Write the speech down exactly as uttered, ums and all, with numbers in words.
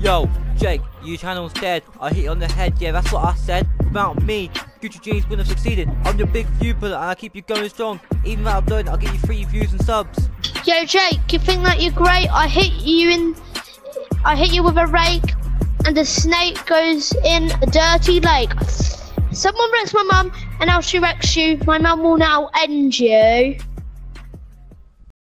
Yo, Jake, your channel's dead. I hit you on the head, yeah, that's what I said. Without me, future dreams wouldn't have succeeded. I'm your big view puller and I keep you going strong. Even without uploading, I'll get you free views and subs. Yo, Jake, you think that you're great? I hit you in. I hit you with a rake, and the snake goes in a dirty lake. Someone wrecks my mum, and now she wrecks you. My mum will now end you.